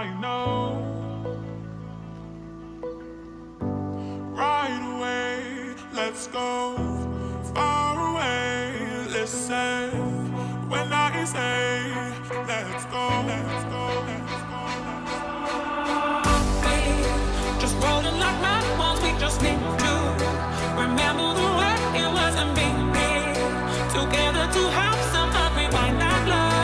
I know. Right away, let's go far away. Listen when I say, let's go, let's go, let's go, let's go. We just rolling like mad ones, we just need to remember the way it wasn't being together to have some fun. Rewind that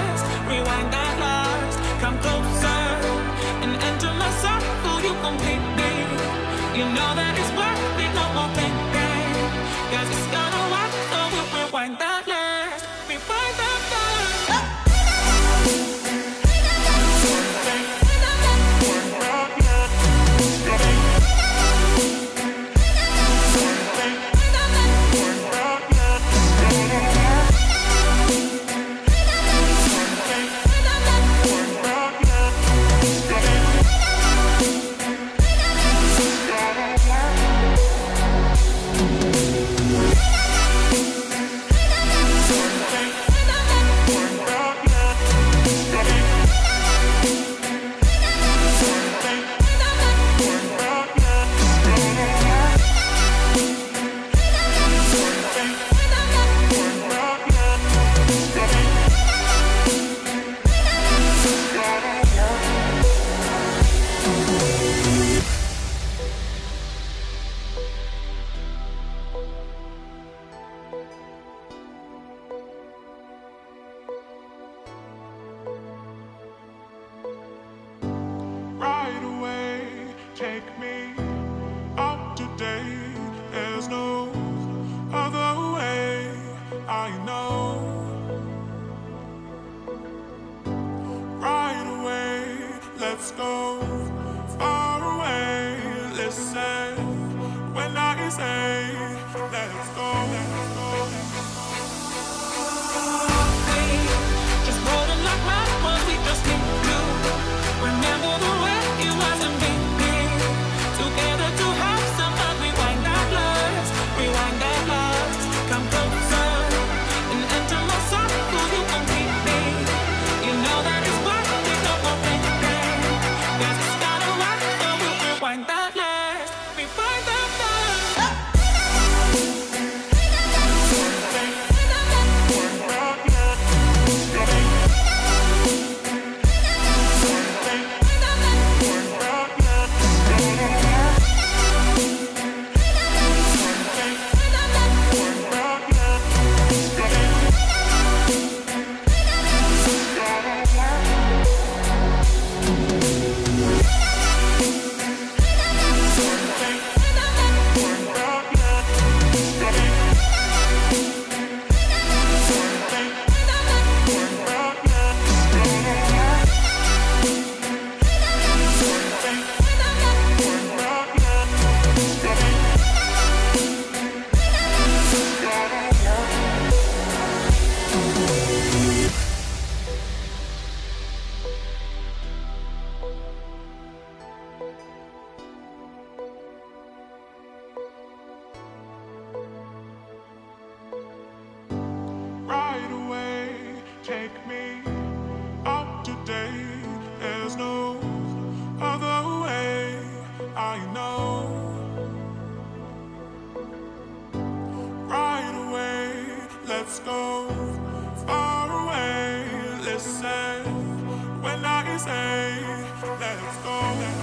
lies, come closer and enter my circle, you complete me. You know that it's worth it, no more thinking, 'cause it's gonna work, so we'll rewind that lies, rewind that lies. Right away, take me up to date. There's no other way, I know. Right away, let's go far away. Listen when I say, let's go, let's go, let's go. Just rolling like mad ones, we just need to remember the way it wasn't being together to have some fun. Rewind that lies, come closer and enter my circle, you complete me. You know that it's worth it, no more thinking, 'cause it's gotta work, so we'll rewind that lies, rewind that lies. right away, take me up to date. There's no other way, I know. Right away, let's go far away. Listen when I say, let's go.